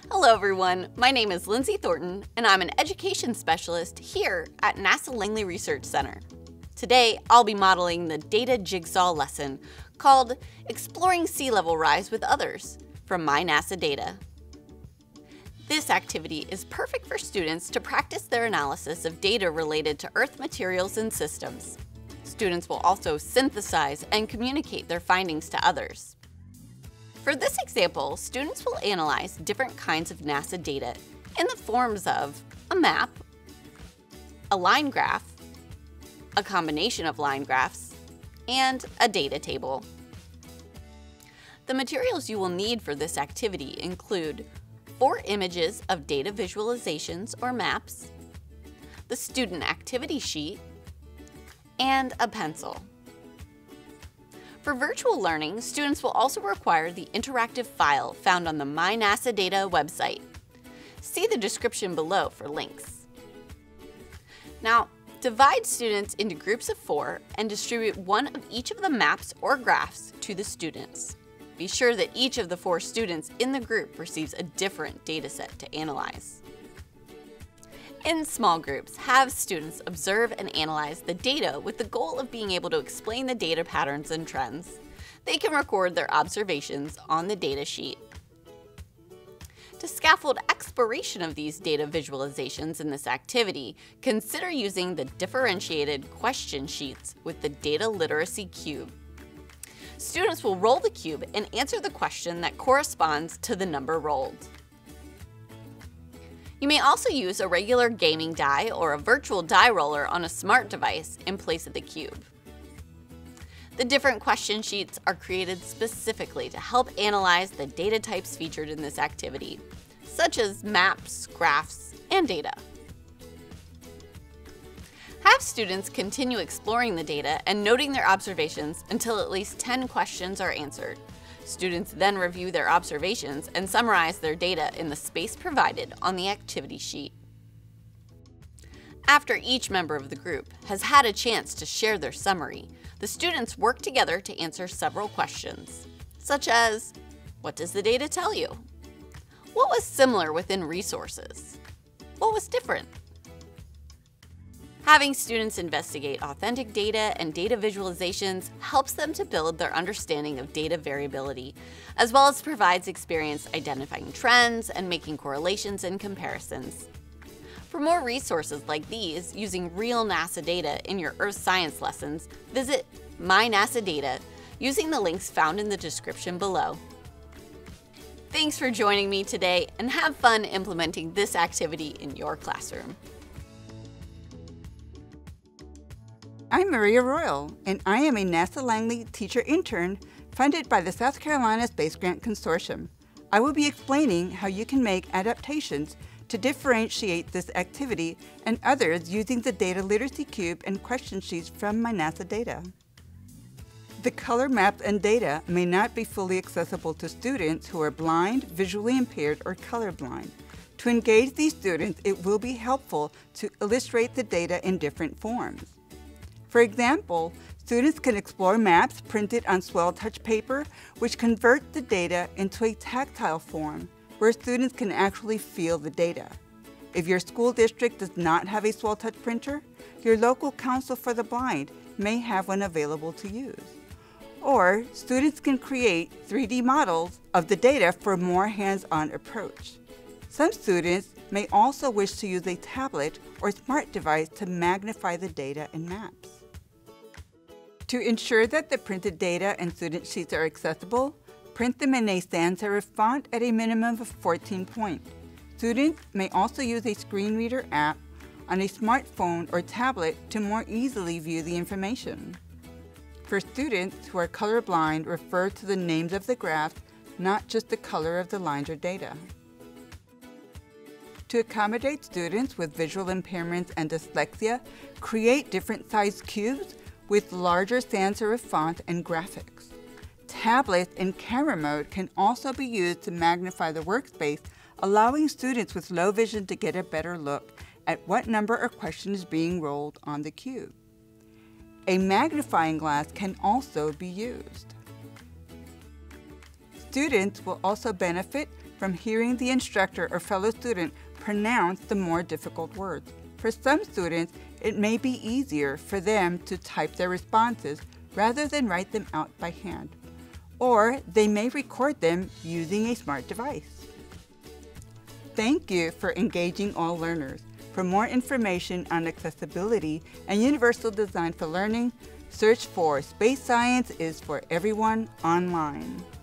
Hello everyone, my name is Lindsay Thornton and I'm an education specialist here at NASA Langley Research Center. Today I'll be modeling the data jigsaw lesson called Exploring Sea Level Rise with Others from My NASA Data. This activity is perfect for students to practice their analysis of data related to Earth materials and systems. Students will also synthesize and communicate their findings to others. For this example, students will analyze different kinds of NASA data in the forms of a map, a line graph, a combination of line graphs, and a data table. The materials you will need for this activity include 4 images of data visualizations or maps, the student activity sheet, and a pencil. For virtual learning, students will also require the interactive file found on the My NASA Data website. See the description below for links. Now, divide students into groups of 4 and distribute one of each of the maps or graphs to the students. Be sure that each of the 4 students in the group receives a different dataset to analyze. In small groups, have students observe and analyze the data with the goal of being able to explain the data patterns and trends. They can record their observations on the data sheet. To scaffold exploration of these data visualizations in this activity, consider using the differentiated question sheets with the data literacy cube. Students will roll the cube and answer the question that corresponds to the number rolled. You may also use a regular gaming die or a virtual die roller on a smart device in place of the cube. The different question sheets are created specifically to help analyze the data types featured in this activity, such as maps, graphs, and data. Have students continue exploring the data and noting their observations until at least 10 questions are answered. Students then review their observations and summarize their data in the space provided on the activity sheet. After each member of the group has had a chance to share their summary, the students work together to answer several questions, such as, what does the data tell you? What was similar within resources? What was different? Having students investigate authentic data and data visualizations helps them to build their understanding of data variability, as well as provides experience identifying trends and making correlations and comparisons. For more resources like these using real NASA data in your Earth Science lessons, visit My NASA Data using the links found in the description below. Thanks for joining me today and have fun implementing this activity in your classroom. I'm Maria Royal, and I am a NASA Langley teacher intern funded by the South Carolina Space Grant Consortium. I will be explaining how you can make adaptations to differentiate this activity and others using the Data Literacy Cube and question sheets from My NASA Data. The color maps and data may not be fully accessible to students who are blind, visually impaired, or colorblind. To engage these students, it will be helpful to illustrate the data in different forms. For example, students can explore maps printed on Swell Touch paper, which convert the data into a tactile form, where students can actually feel the data. If your school district does not have a Swell Touch printer, your local Council for the Blind may have one available to use. Or students can create 3D models of the data for a more hands-on approach. Some students may also wish to use a tablet or smart device to magnify the data in maps. To ensure that the printed data and student sheets are accessible, print them in a sans serif font at a minimum of 14 point. Students may also use a screen reader app on a smartphone or tablet to more easily view the information. For students who are colorblind, refer to the names of the graphs, not just the color of the lines or data. To accommodate students with visual impairments and dyslexia, create different sized cubes with larger sans serif font and graphics. Tablets in camera mode can also be used to magnify the workspace, allowing students with low vision to get a better look at what number or question is being rolled on the cube. A magnifying glass can also be used. Students will also benefit from hearing the instructor or fellow student pronounce the more difficult words. For some students, it may be easier for them to type their responses rather than write them out by hand, or they may record them using a smart device. Thank you for engaging all learners. For more information on accessibility and universal design for learning, search for Space Science is for Everyone online.